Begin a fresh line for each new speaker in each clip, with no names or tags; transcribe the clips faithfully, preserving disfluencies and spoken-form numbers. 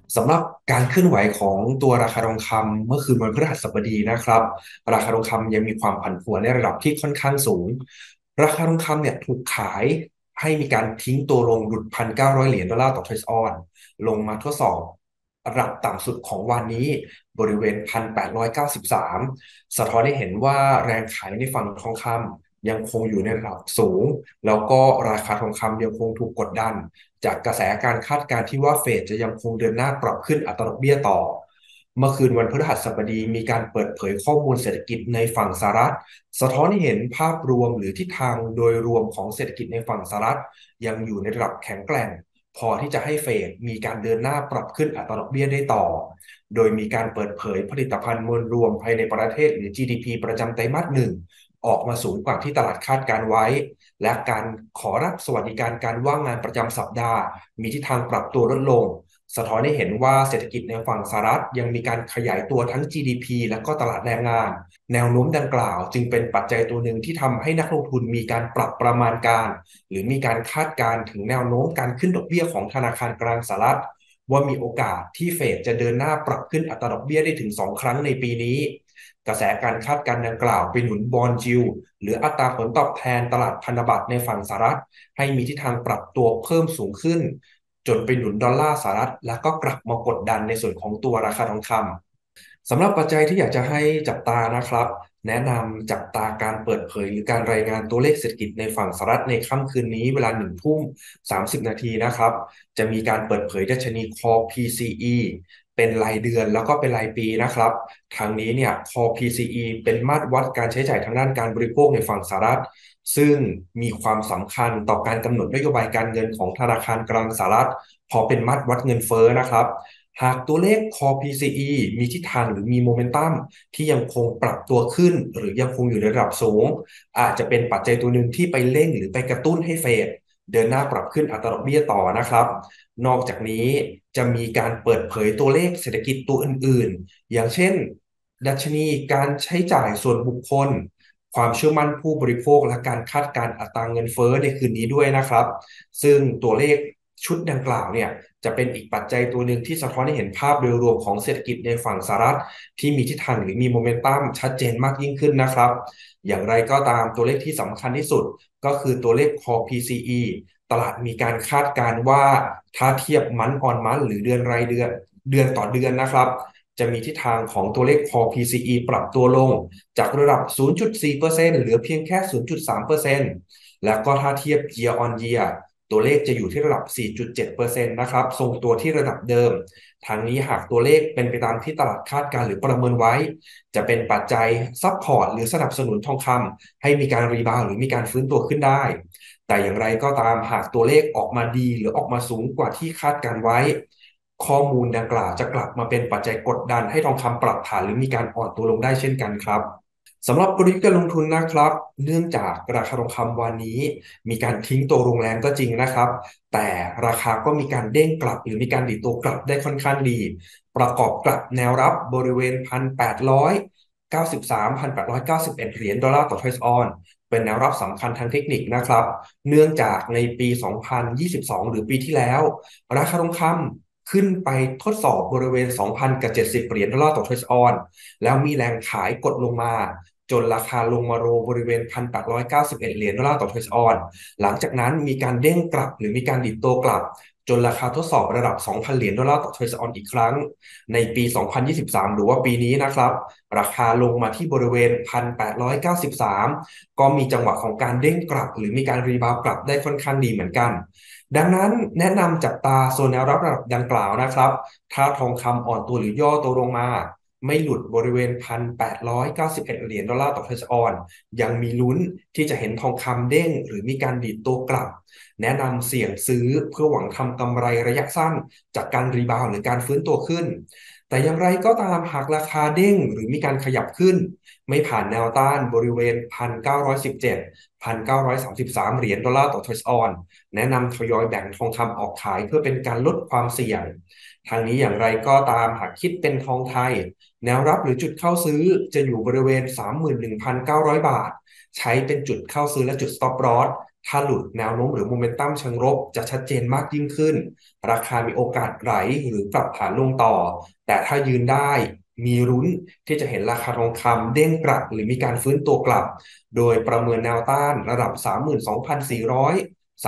สำหรับการเคลื่อนไหวของตัวราคาทองคำเมื่อคืนวันพฤหัสบดีนะครับราคาทองคำยังมีความผันผวนในระดับที่ค่อนข้างสูงราคาทองคำเนี่ยถูกขายให้มีการทิ้งตัวลงหลุดพันเก้าร้อยเหรียญดอลลาร์ต่อทรัลล์ออนลงมาทดสอบระดับต่ำสุดของวันนี้บริเวณพันแปดร้อยเก้าสิบสามสะท้อนให้เห็นว่าแรงขายในฝั่งทองคำยังคงอยู่ในระดับสูงแล้วก็ราคาทองคำยังคงถูกกดดัน จากกระแสการคาดการณ์ที่ว่าเฟดจะยังคงเดินหน้าปรับขึ้นอัตราดอกเบี้ยต่อเมื่อคืนวันพฤหัสบดีมีการเปิดเผยข้อมูลเศรษฐกิจในฝั่งสหรัฐสะท้อนให้เห็นภาพรวมหรือทิศทางโดยรวมของเศรษฐกิจในฝั่งสหรัฐยังอยู่ในระดับแข็งแกร่งพอที่จะให้เฟดมีการเดินหน้าปรับขึ้นอัตราดอกเบี้ยได้ต่อโดยมีการเปิดเผยผลิตภัณฑ์มวลรวมภายในประเทศหรือ จี ดี พี ประจำไตรมาสหนึ่งออกมาสูงกว่าที่ตลาดคาดการไว้ และการขอรับสวัสดิการการว่างงานประจำสัปดาห์มีทิศทางปรับตัวลดลงสะท้อนให้เห็นว่าเศรษฐกิจในฝั่งสหรัฐยังมีการขยายตัวทั้ง จี ดี พี และก็ตลาดแรงงานแนวโน้มดังกล่าวจึงเป็นปัจจัยตัวหนึ่งที่ทำให้นักลงทุนมีการปรับประมาณการหรือมีการคาดการณ์ถึงแนวโน้มการขึ้นดอกเบี้ยของธนาคารกลางสหรัฐว่ามีโอกาสที่เฟดจะเดินหน้าปรับขึ้นอัตราดอกเบี้ยได้ถึงสองครั้งในปีนี้กระแสการคาดการณ์ดังกล่าวไปหนุนบอนด์ยิลด์ หรืออัตราผลตอบแทนตลาดพันธบัตรในฝั่งสหรัฐให้มีทิศทางปรับตัวเพิ่มสูงขึ้นจนไปหนุนดอลลาร์สหรัฐแล้วก็กลับมากดดันในส่วนของตัวราคาทองคำสำหรับปัจจัยที่อยากจะให้จับตานะครับแนะนำจับตาการเปิดเผยหรือการรายงานตัวเลขเศรษฐกิจในฝั่งสหรัฐในค่ำคืนนี้เวลาหนึ่งทุ่มสามสิบนาทีนะครับจะมีการเปิดเผยดัชนี Core พี ซี อี เป็นรายเดือนแล้วก็เป็นรายปีนะครับทางนี้เนี่ย Core พี ซี อี เป็นมาตรวัดการใช้จ่ายทางด้านการบริโภคในฝั่งสหรัฐซึ่งมีความสำคัญต่อการกำหนดนโยบายการเงินของธนาคารกลางสหรัฐพอเป็นมาตรวัดเงินเฟ้อนะครับหากตัวเลข Core พี ซี อี มีทิศทางหรือมีโมเมนตัมที่ยังคงปรับตัวขึ้นหรือยังคงอยู่ในระดับสูงอาจจะเป็นปัจจัยตัวหนึ่งที่ไปเร่งหรือไปกระตุ้นให้เฟดเดินหน้าปรับขึ้นอัตราดอกเบี้ยต่อนะครับ นอกจากนี้จะมีการเปิดเผยตัวเลขเศรษฐกิจตัวอื่นๆ อย่างเช่นดัชนีการใช้จ่ายส่วนบุคคลความเชื่อมั่นผู้บริโภคและการคาดการณ์อัตราเงินเฟ้อในคืนนี้ด้วยนะครับซึ่งตัวเลขชุดดังกล่าวเนี่ยจะเป็นอีกปัจจัยตัวหนึ่งที่สะท้อนให้เห็นภาพโดยรวมของเศรษฐกิจในฝั่งสหรัฐที่มีทิศทางหรือมีโมเมนตัมชัดเจนมากยิ่งขึ้นนะครับอย่างไรก็ตามตัวเลขที่สำคัญที่สุดก็คือตัวเลข Core พี ซี อี ตลาดมีการคาดการณ์ว่าถ้าเทียบมันออนมันหรือเดือนรายเดือนเดือนต่อเดือนนะครับจะมีทิศทางของตัวเลข Core พี ซี อี ปรับตัวลงจากระดับ ศูนย์จุดสี่เปอร์เซ็นต์ เหลือเพียงแค่ ศูนย์จุดสามเปอร์เซ็นต์ แล้วก็ถ้าเทียบ year on year ตัวเลขจะอยู่ที่ระดับ สี่จุดเจ็ดเปอร์เซ็นต์ นะครับทรงตัวที่ระดับเดิมทางนี้หากตัวเลขเป็นไปตามที่ตลาดคาดการณ์หรือประเมินไว้จะเป็นปัจจัยซัพพอร์ตหรือสนับสนุนทองคำให้มีการรีบาวด์หรือมีการฟื้นตัวขึ้นได้ แต่อย่างไรก็ตามหากตัวเลขออกมาดีหรือออกมาสูงกว่าที่คาดการไว้ข้อมูลดังกล่าวจะกลับมาเป็นปัจจัยกดดันให้ทองคำปรับฐานหรือมีการอ่อนตัวลงได้เช่นกันครับสำหรับกลยุทธ์การลงทุนนะครับเนื่องจากราคาทองคำวันนี้มีการทิ้งตัวลงแรงก็จริงนะครับแต่ราคาก็มีการเด้งกลับหรือมีการดีดตัวกลับได้ค่อนข้างดีประกอบกับแนวรับบริเวณพันแปดร้อยเก้าสิบสามพันแปดร้อยเก้าสิบเอ็ดเหรียญดอลลาร์ต่อทรัลล์ออน เป็นแนวรับสำคัญทางเทคนิคนะครับ เนื่องจากในปี สองพันยี่สิบสอง หรือปีที่แล้ว ราคาทองคำขึ้นไปทดสอบบริเวณ สองพัน กับ เจ็ดสิบ เหรียญดอลลาร์ต่อทรัลล์ออน แล้วมีแรงขายกดลงมา จนราคาลงมาโรบริเวณ หนึ่งพันแปดร้อยเก้าสิบเอ็ด เหรียญดอลลาร์ต่อทรัลล์ออน หลังจากนั้นมีการเด้งกลับหรือมีการดิดตัวกลับ จนราคาทดสอบระดับ สองพัน เหรียญดอลลาร์ต่อทรัลล์ออนอีกครั้งในปี สองพันยี่สิบสาม หรือว่าปีนี้นะครับ ราคาลงมาที่บริเวณ หนึ่งพันแปดร้อยเก้าสิบสาม ก็มีจังหวะของการเด้งกลับหรือมีการรีบาวด์กลับได้ค่อนข้างดีเหมือนกันดังนั้นแนะนำจับตาโซนแนวรับระดับดังกล่าวนะครับถ้าทองคำอ่อนตัวหรือย่อตัวลงมาไม่หลุดบริเวณ หนึ่งพันแปดร้อยเก้าสิบเอ็ด เหรียญดอลลาร์ต่อทรัลล์ออนยังมีลุ้นที่จะเห็นทองคำเด้งหรือมีการดีดตัวกลับแนะนำเสี่ยงซื้อเพื่อหวังทำกำไรระยะสั้นจากการรีบาวด์หรือการฟื้นตัวขึ้นแต่อย่างไรก็ตามหากราคาเด้งหรือมีการขยับขึ้นไม่ผ่านแนวต้านบริเวณ หนึ่งพันเก้าร้อยสิบเจ็ด หนึ่งพันเก้าร้อยสามสิบสาม เหรียญดอลลาร์ต่อทรัลล์ออนแนะนำทยอยแบ่งทองคำออกขายเพื่อเป็นการลดความเสี่ยงทางนี้อย่างไรก็ตามหากคิดเป็นทองไทยแนวรับหรือจุดเข้าซื้อจะอยู่บริเวณ สามหมื่นหนึ่งพันเก้าร้อย บาทใช้เป็นจุดเข้าซื้อและจุด stop loss ถ้าหลุดแนวโน้มหรือโมเมนตัมเชิงลบจะชัดเจนมากยิ่งขึ้นราคามีโอกาสไหลหรือปรับฐานลงต่อแต่ถ้ายืนได้มีลุ้นที่จะเห็นราคาทองคำเด้งกลับหรือมีการฟื้นตัวกลับโดยประเมินแนวต้านระดับ สามหมื่นสองพันสี่ร้อย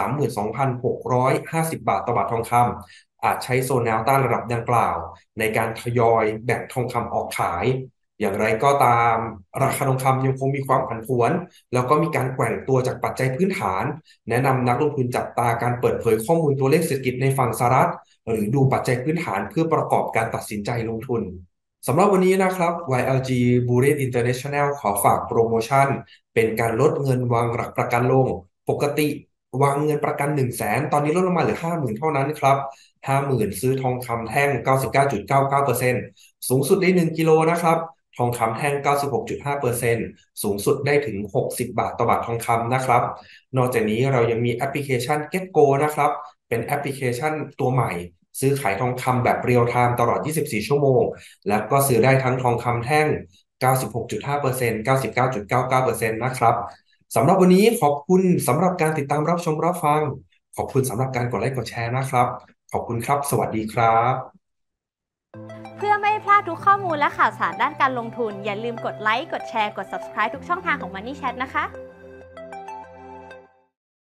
สามหมื่นสองพันหกร้อยห้าสิบ บาทต่อบาททองคำอาจใช้โซนแนวต้านระดับดังกล่าวในการทยอยแบ่งทองคำออกขายอย่างไรก็ตามราคาทองคำยังคงมีความผันผวนแล้วก็มีการแกว่งตัวจากปัจจัยพื้นฐานแนะนำนักลงทุนจับตาการเปิดเผยข้อมูลตัวเลขเศรษฐกิจในฝั่งสหรัฐหรือดูปัจจัยพื้นฐานเพื่อประกอบการตัดสินใจลงทุนสำหรับวันนี้นะครับ วาย แอล จี Bullion International ขอฝากโปรโมชั่นเป็นการลดเงินวางหลักประกันลงปกติวางเงินประกันหนึ่งแสนตอนนี้ลดลงมาเหลือห้าหมื่นเท่านั้นครับห้าหมื่นซื้อทองคำแท่ง เก้าสิบเก้าจุดเก้าเก้าเปอร์เซ็นต์ สูงสุดได้หนึ่งกิโลนะครับทองคำแท่ง เก้าสิบหกจุดห้าเปอร์เซ็นต์ สูงสุดได้ถึงหกสิบบาทต่อบาททองคำนะครับนอกจากนี้เรายังมีแอปพลิเคชัน GetGo นะครับเป็นแอปพลิเคชันตัวใหม่ซื้อขายทองคำแบบเรียลไทม์ตลอดยี่สิบสี่ชั่วโมงแล้วก็ซื้อได้ทั้งทองคำแท่ง เก้าสิบหกจุดห้าเปอร์เซ็นต์ เก้าสิบเก้าจุดเก้าเก้าเปอร์เซ็นต์ นะครับสำหรับวันนี้ขอบคุณสำหรับการติดตามรับชมรับฟังขอบคุณสำหรับการกดไลค์กดแชร์นะครับขอบคุณครับสวัสดีครับ
เพื่อไม่พลาดทุกข้อมูลและข่าวสารด้านการลงทุนอย่าลืมกดไลค์กดแชร์กด ซับสไครบ์ ทุกช่องทางของ Money Chat นะคะ